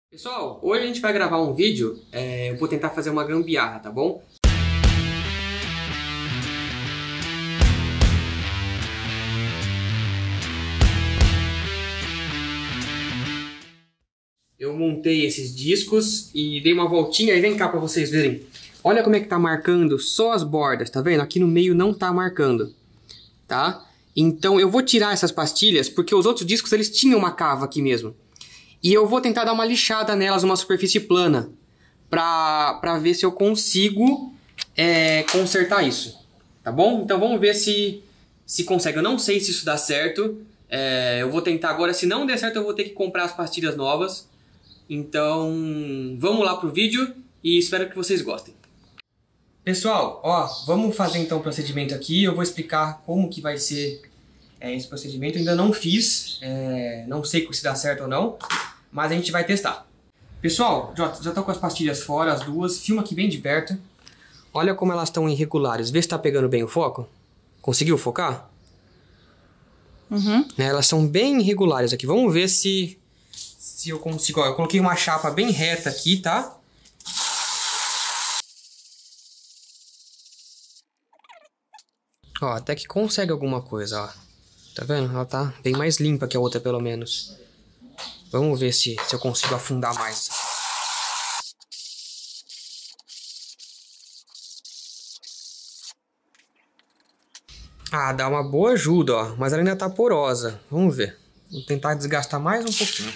Pessoal, hoje a gente vai gravar um vídeo, eu vou tentar fazer uma gambiarra, tá bom? Eu montei esses discos e dei uma voltinha e vem cá pra vocês verem. Olha como é que tá marcando só as bordas, tá vendo? Aqui no meio não tá marcando, tá? Então eu vou tirar essas pastilhas porque os outros discos eles tinham uma cava aqui mesmo. E eu vou tentar dar uma lixada nelas numa superfície plana pra ver se eu consigo consertar isso, tá bom? Então vamos ver se consegue. Eu não sei se isso dá certo, eu vou tentar agora. Se não der certo eu vou ter que comprar as pastilhas novas. Então vamos lá pro vídeo e espero que vocês gostem. Pessoal, ó, vamos fazer então o procedimento aqui. Eu vou explicar como que vai ser esse procedimento. Eu ainda não fiz, não sei se dá certo ou não, mas a gente vai testar. Pessoal, já tô com as pastilhas fora, as duas. Filma aqui bem de perto. Olha como elas estão irregulares. Vê se tá pegando bem o foco. Conseguiu focar? Uhum. Elas são bem irregulares aqui. Vamos ver se eu consigo. Ó, eu coloquei uma chapa bem reta aqui, tá? Ó, até que consegue alguma coisa, ó. Tá vendo? Ela tá bem mais limpa que a outra, pelo menos. Vamos ver se eu consigo afundar mais. Ah, dá uma boa ajuda, ó. Mas ela ainda tá porosa. Vamos ver. Vou tentar desgastar mais um pouquinho.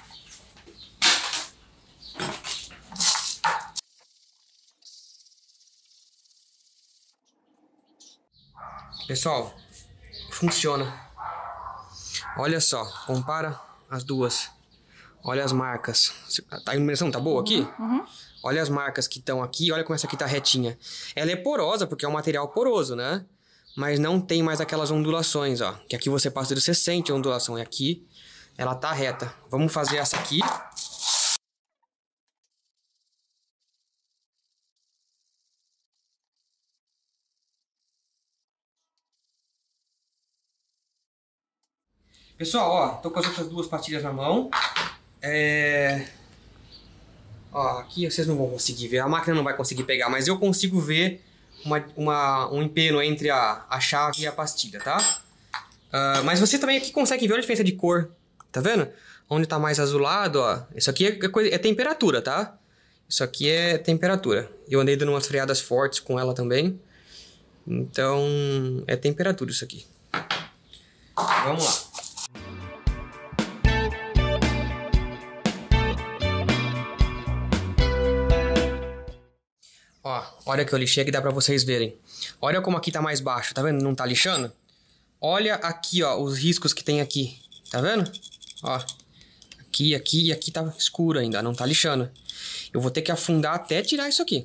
Pessoal, funciona. Olha só, compara as duas. Olha as marcas. A iluminação tá boa aqui? Uhum. Olha as marcas que estão aqui. Olha como essa aqui tá retinha. Ela é porosa porque é um material poroso, né? Mas não tem mais aquelas ondulações, ó. Que aqui você passa, você sente a ondulação. E aqui ela tá reta. Vamos fazer essa aqui. Pessoal, ó, tô com as outras duas pastilhas na mão. Ó, aqui vocês não vão conseguir ver, a máquina não vai conseguir pegar, mas eu consigo ver um empeno entre a chave e a pastilha, tá? Mas você também aqui consegue ver a diferença de cor, tá vendo? Onde tá mais azulado, ó, isso aqui é temperatura, tá? Isso aqui é temperatura. Eu andei dando umas freadas fortes com ela também. Então, é temperatura isso aqui. Vamos lá. Ó, olha que eu lixei que dá pra vocês verem. Olha como aqui tá mais baixo, tá vendo? Não tá lixando? Olha aqui, ó, os riscos que tem aqui. Tá vendo? Ó, aqui e aqui tá escuro ainda, não tá lixando. Eu vou ter que afundar até tirar isso aqui.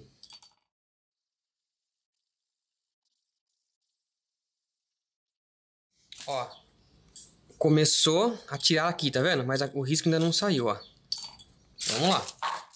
Ó, começou a tirar aqui, tá vendo? Mas o risco ainda não saiu, ó. Vamos lá.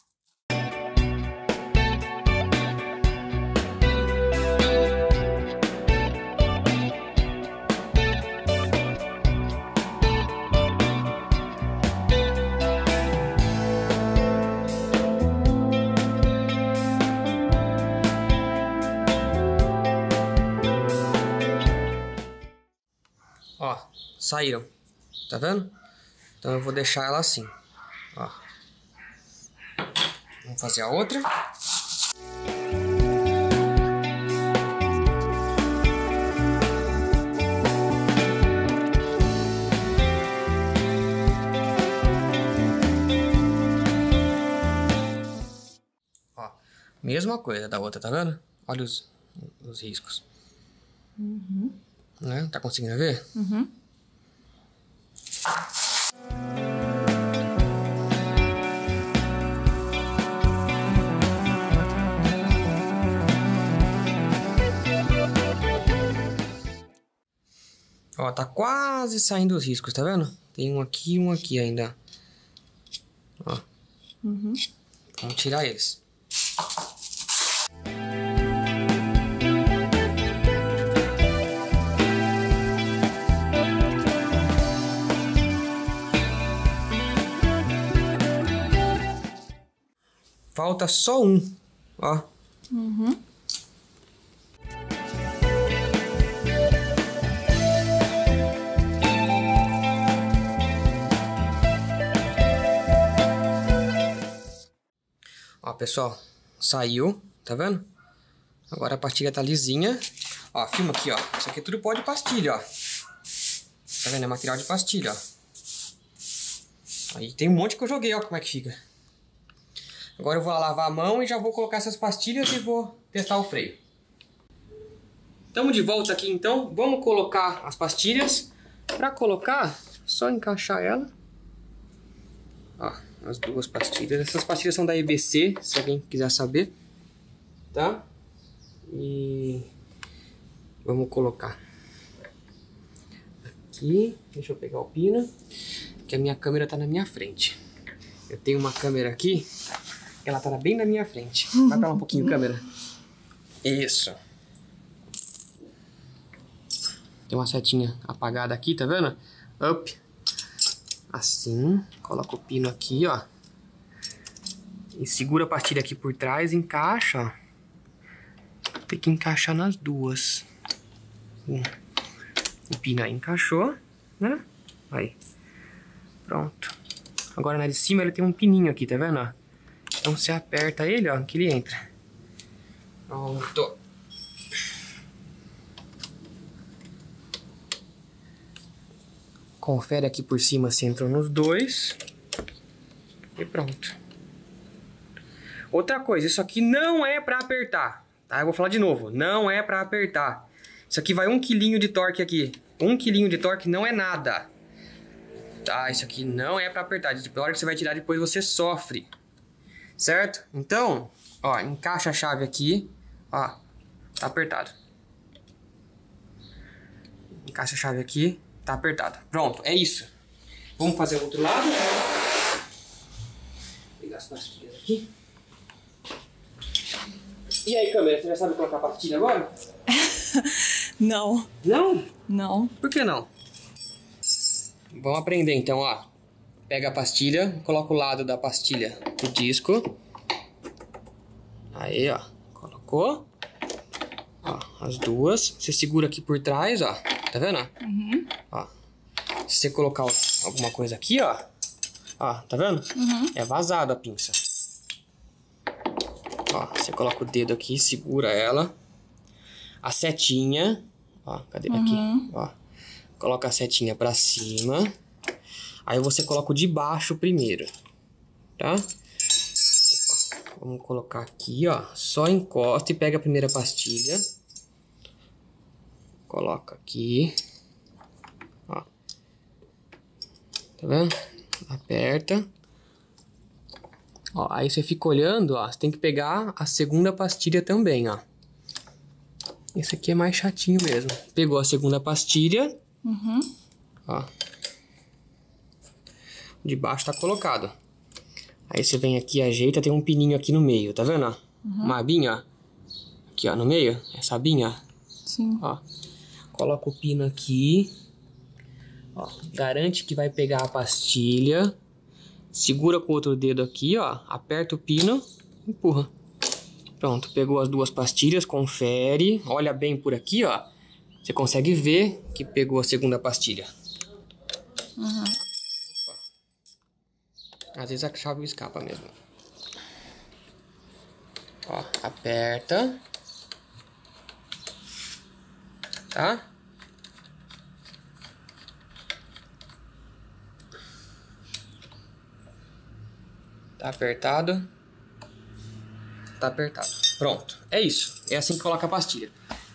Ó, saíram. Tá vendo? Então eu vou deixar ela assim. Ó. Vamos fazer a outra. Ó, mesma coisa da outra, tá vendo? Olha os riscos. Uhum. Né? Tá conseguindo ver? Uhum. Ó, tá quase saindo os riscos, tá vendo? Tem um aqui ainda. Ó. Uhum. Vamos tirar eles. Falta só um, ó. Uhum. Ó, pessoal, saiu, tá vendo? Agora a pastilha tá lisinha. Ó, filma aqui, ó. Isso aqui tudo pó de pastilha, ó. Tá vendo? É material de pastilha, ó. Aí tem um monte que eu joguei, ó, como é que fica. Agora eu vou lavar a mão e já vou colocar essas pastilhas e vou testar o freio. Estamos de volta aqui, então. Vamos colocar as pastilhas. Pra colocar, só encaixar ela. Ó, as duas pastilhas. Essas pastilhas são da EBC, se alguém quiser saber. Tá? E vamos colocar aqui. Deixa eu pegar o pino, que a minha câmera tá na minha frente. Eu tenho uma câmera aqui, ela tá bem na minha frente. Vai pra lá um pouquinho, câmera. Isso. Tem uma setinha apagada aqui, tá vendo? Up. Assim. Coloca o pino aqui, ó. E segura a pastilha aqui por trás, encaixa, ó. Tem que encaixar nas duas. O pino aí encaixou, né? Aí. Pronto. Agora na de cima ele tem um pininho aqui, tá vendo? Ó? Então você aperta ele, ó, que ele entra. Pronto. Confere aqui por cima se entrou nos dois. E pronto. Outra coisa, isso aqui não é pra apertar. Tá, eu vou falar de novo, não é pra apertar. Isso aqui vai 1 kg de torque aqui. 1 kg de torque não é nada. Tá, isso aqui não é pra apertar. Na hora que você vai tirar, depois você sofre. Certo? Então, ó, encaixa a chave aqui. Ó, tá apertado. Encaixa a chave aqui, tá apertado. Pronto, é isso. Vamos fazer o outro lado. Vou pegar as pastilhas aqui. E aí, câmera, você já sabe colocar a pastilha agora? Não. Não? Não. Por que não? Vamos aprender então, ó. Pega a pastilha, coloca o lado da pastilha no disco. Aí, ó. Colocou. Ó, as duas. Você segura aqui por trás, ó. Tá vendo? Uhum. Ó. Se você colocar alguma coisa aqui, ó. Ó, tá vendo? Uhum. É vazado a pinça. Ó, você coloca o dedo aqui, segura ela. A setinha. Ó, cadê aqui? Ó. Coloca a setinha pra cima. Aí você coloca o de baixo primeiro. Tá? Opa, vamos colocar aqui, ó. Só encosta e pega a primeira pastilha. Coloca aqui. Ó. Tá vendo? Aperta. Ó, aí você fica olhando, ó. Você tem que pegar a segunda pastilha também, ó. Esse aqui é mais chatinho mesmo. Pegou a segunda pastilha. Uhum. Ó. De baixo tá colocado. Aí você vem aqui, ajeita, tem um pininho aqui no meio, tá vendo? Ó? Uma abinha, ó. Aqui, ó, no meio. Essa abinha, ó. Sim. Ó. Coloca o pino aqui. Ó. Garante que vai pegar a pastilha. Segura com o outro dedo aqui, ó. Aperta o pino. Empurra. Pronto, pegou as duas pastilhas, confere. Olha bem por aqui, ó. Você consegue ver que pegou a segunda pastilha. Uhum. Às vezes a chave escapa mesmo. Ó, aperta. Tá? Tá apertado. Tá apertado. Pronto. É isso. É assim que coloca a pastilha.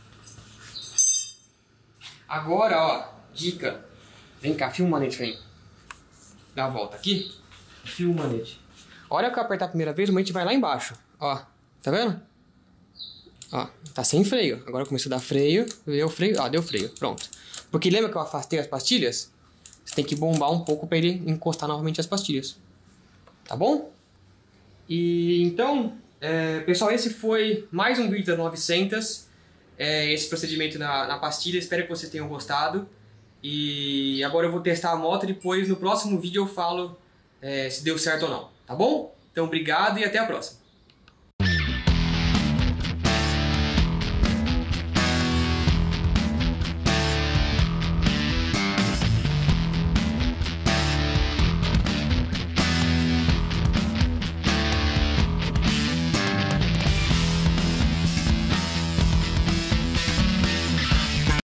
Agora, ó, dica. Vem cá, filma o manete, vem. Dá a volta aqui. Filma o manete. A hora que eu apertar a primeira vez, o manete vai lá embaixo. Ó, tá vendo? Ó, tá sem freio. Agora começou a dar freio. Deu freio. Ó, deu freio. Pronto. Porque lembra que eu afastei as pastilhas? Você tem que bombar um pouco pra ele encostar novamente as pastilhas. Tá bom? E então, pessoal, esse foi mais um vídeo da 900. Esse procedimento na pastilha. Espero que vocês tenham gostado. E agora eu vou testar a moto. Depois, no próximo vídeo, eu falo se deu certo ou não. Tá bom? Então, obrigado e até a próxima.